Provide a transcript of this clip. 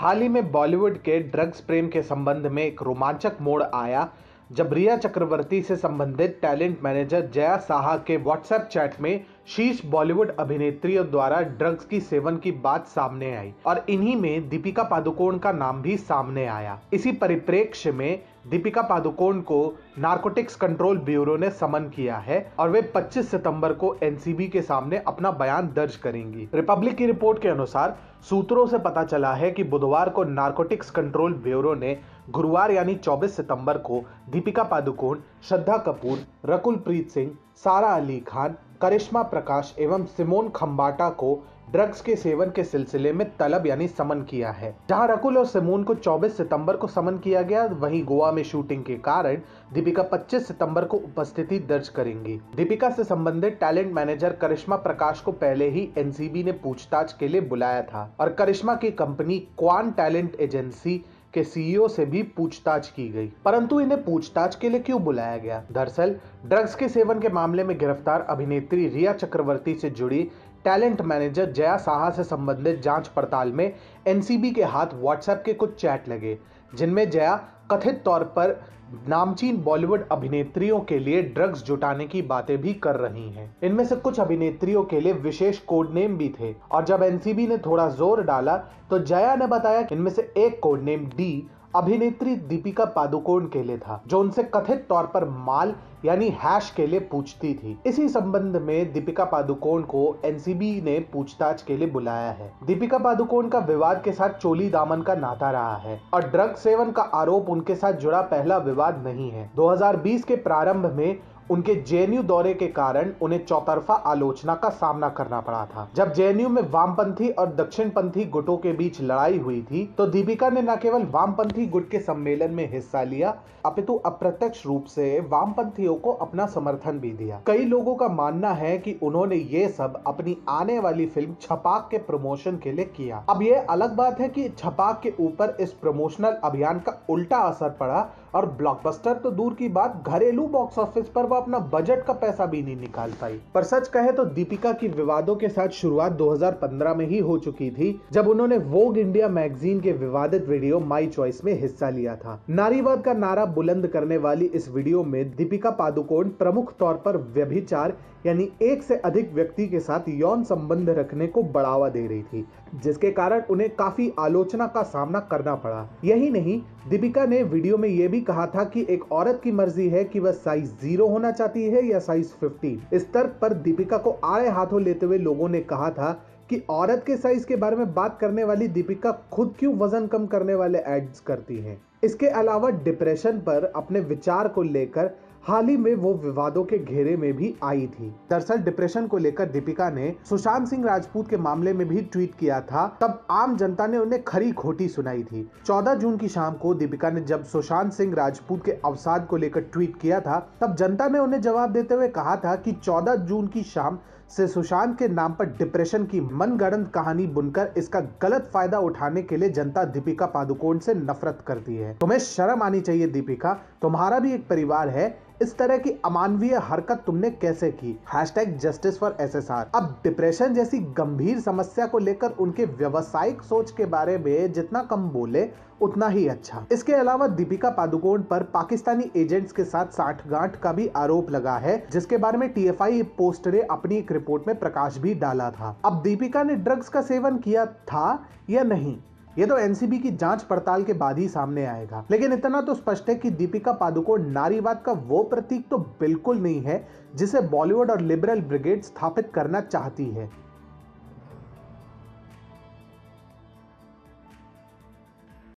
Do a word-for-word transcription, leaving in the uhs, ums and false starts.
हाल ही में बॉलीवुड के ड्रग्स प्रेम के संबंध में एक रोमांचक मोड़ आया जब रिया चक्रवर्ती से संबंधित टैलेंट मैनेजर जया साहा के व्हाट्सएप चैट में शीर्ष बॉलीवुड अभिनेत्रियों द्वारा ड्रग्स की सेवन की बात सामने आई और इन्हीं में दीपिका पादुकोण का नाम भी सामने आया। इसी परिप्रेक्ष्य में दीपिका पादुकोण को नारकोटिक्स कंट्रोल ब्यूरो ने समन किया है और वे पच्चीस सितंबर को एनसीबी के सामने अपना बयान दर्ज करेंगी। रिपब्लिक की रिपोर्ट के अनुसार सूत्रों से पता चला है कि बुधवार को नारकोटिक्स कंट्रोल ब्यूरो ने गुरुवार यानी चौबीस सितंबर को दीपिका पादुकोण, श्रद्धा कपूर, रकुल प्रीत सिंह, सारा अली खान, करिश्मा प्रकाश एवं सिमोन खंबाटा को ड्रग्स के सेवन के सिलसिले में तलब यानी समन किया है। जहां रकुल और सिमोन को चौबीस सितंबर को समन किया गया, वहीं गोवा में शूटिंग के कारण दीपिका पच्चीस सितंबर को उपस्थिति दर्ज करेंगी। दीपिका से संबंधित टैलेंट मैनेजर करिश्मा प्रकाश को पहले ही एनसीबी ने पूछताछ के लिए बुलाया था और करिश्मा की कंपनी क्वान टैलेंट एजेंसी के सीईओ से भी पूछताछ की गई, परंतु इन्हें पूछताछ के लिए क्यों बुलाया गया? दरअसल ड्रग्स के सेवन के मामले में गिरफ्तार अभिनेत्री रिया चक्रवर्ती से जुड़ी टैलेंट मैनेजर जया साहा से संबंधित जांच पड़ताल में एनसीबी के हाथ व्हाट्सएप के कुछ चैट लगे, जिनमें जया कथित तौर पर नामचीन बॉलीवुड अभिनेत्रियों के लिए ड्रग्स जुटाने की बातें भी कर रही हैं। इनमें से कुछ अभिनेत्रियों के लिए विशेष कोड नेम भी थे और जब एनसीबी ने थोड़ा जोर डाला तो जया ने बताया कि इनमें से एक कोड नेम डी अभिनेत्री दीपिका पादुकोण के लिए था, जो उनसे कथित तौर पर माल यानी हैश के लिए पूछती थी। इसी संबंध में दीपिका पादुकोण को एनसीबी ने पूछताछ के लिए बुलाया है। दीपिका पादुकोण का विवाद के साथ चोली दामन का नाता रहा है और ड्रग सेवन का आरोप उनके साथ जुड़ा पहला विवाद नहीं है। दो हज़ार बीस के प्रारंभ में उनके जेएनयू दौरे के कारण उन्हें चौतरफा आलोचना का सामना करना पड़ा था। जब जेएनयू में वामपंथी और दक्षिणपंथी गुटों के बीच लड़ाई हुई थी तो दीपिका ने न केवल वामपंथी गुट के सम्मेलन में हिस्सा लिया, अपितु अप्रत्यक्ष रूप से वामपंथियों को अपना समर्थन भी दिया। कई लोगों का मानना है कि उन्होंने ये सब अपनी आने वाली फिल्म छपाक के प्रमोशन के लिए किया। अब ये अलग बात है कि छपाक के ऊपर इस प्रमोशनल अभियान का उल्टा असर पड़ा और ब्लॉकबस्टर तो दूर की बात, घरेलू बॉक्स ऑफिस पर वो अपना बजट का पैसा भी नहीं निकाल पाई। पर सच कहे तो दीपिका की विवादों के साथ शुरुआत दो हज़ार पंद्रह में ही हो चुकी थी, जब उन्होंने वोग इंडिया मैगजीन के विवादित वीडियो माई चॉइस में हिस्सा लिया था। नारीवाद का नारा बुलंद करने वाली इस वीडियो में दीपिका पादुकोण प्रमुख तौर पर व्यभिचार यानी एक से अधिक व्यक्ति के साथ यौन संबंध रखने को बढ़ावा दे रही थी, जिसके कारण उन्हें काफी आलोचना का सामना करना पड़ा। यही नहीं, दीपिका ने वीडियो में यह भी कहा था कि एक औरत की मर्जी है कि वह साइज जीरो होना चाहती है या साइज पंद्रह। इस तर्क पर दीपिका को आड़े हाथों लेते हुए लोगों ने कहा था कि औरत के साइज के बारे में बात करने वाली दीपिका खुद क्यों वजन कम करने वाले एड्स करती हैं। इसके अलावा डिप्रेशन पर अपने विचार को लेकर हाल ही में वो विवादों के घेरे में भी आई थी। दरअसल डिप्रेशन को लेकर दीपिका ने सुशांत सिंह राजपूत के मामले में भी ट्वीट किया था, तब आम जनता ने उन्हें खरी खोटी सुनाई थी। चौदह जून की शाम को दीपिका ने जब सुशांत सिंह राजपूत के अवसाद को लेकर ट्वीट किया था, तब जनता ने उन्हें जवाब देते हुए कहा था कि चौदह जून की शाम से सुशांत के नाम पर डिप्रेशन की मनगढ़ंत कहानी बुनकर इसका गलत फायदा उठाने के लिए जनता दीपिका पादुकोण से नफरत करती है। तुम्हें शर्म आनी चाहिए दीपिका, तुम्हारा भी एक परिवार है, इस तरह की अमानवीय हरकत तुमने कैसे की? Hashtag justice for SSR. अब डिप्रेशन जैसी गंभीर समस्या को लेकर उनके व्यवसायिक सोच के बारे में जितना कम बोले उतना ही अच्छा। इसके अलावा दीपिका पादुकोण पर पाकिस्तानी एजेंट्स के साथ साठगांठ का भी आरोप लगा है, जिसके बारे में टीएफआई पोस्ट ने अपनी एक रिपोर्ट में प्रकाश भी डाला था। अब दीपिका ने ड्रग्स का सेवन किया था या नहीं, ये तो एनसीबी की जांच पड़ताल के बाद ही सामने आएगा, लेकिन इतना तो स्पष्ट है कि दीपिका पादुकोण नारीवाद का वो प्रतीक तो बिल्कुल नहीं है जिसे बॉलीवुड और लिबरल ब्रिगेड स्थापित करना चाहती है।